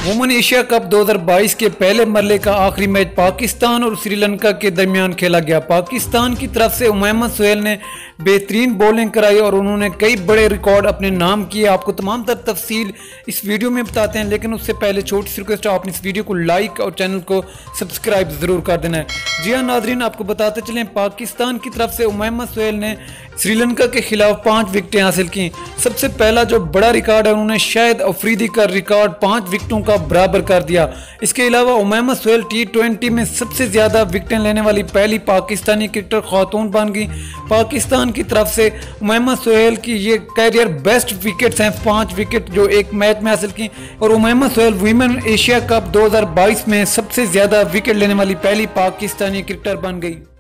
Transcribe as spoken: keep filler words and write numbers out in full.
Women Asia cup दो हज़ार बाईस के पहले मरले का आखिरी मैच पाकिस्तान और श्रीलंका के दरमियान खेला गया। पाकिस्तान की तरफ से उमैमा सोहेल ने बेहतरीन बॉलिंग कराई और उन्होंने कई बड़े रिकॉर्ड अपने नाम किए। आपको तमाम तर तफसील इस वीडियो में बताते हैं, लेकिन उससे पहले छोटी सी रिक्वेस्ट, आपने इस वीडियो को लाइक और चैनल को सब्सक्राइब ज़रूर कर देना है। जी हाँ नाजरीन, आपको बताते चलें, पाकिस्तान की तरफ से उमैमा सोहेल ने श्रीलंका के खिलाफ पाँच विकेटें हासिल की। सबसे पहला जो बड़ा रिकॉर्ड है, उन्होंने शाहिद अफरीदी का रिकॉर्ड पाँच विकेटों का बराबर कर दिया। इसके अलावा उमैमा सोहेल टी ट्वेंटी में सबसे ज़्यादा विकेटें लेने वाली पहली पाकिस्तानी क्रिकेटर खातून बन गई। पाकिस्तान की तरफ से उमैमा सोहेल की ये कैरियर बेस्ट विकेट्स हैं, पाँच विकेट जो एक मैच में हासिल की। और Umaima Sohail women Asia cup दो हज़ार बाईस में सबसे ज़्यादा विकेट लेने वाली पहली पाकिस्तानी क्रिकेटर बन गई।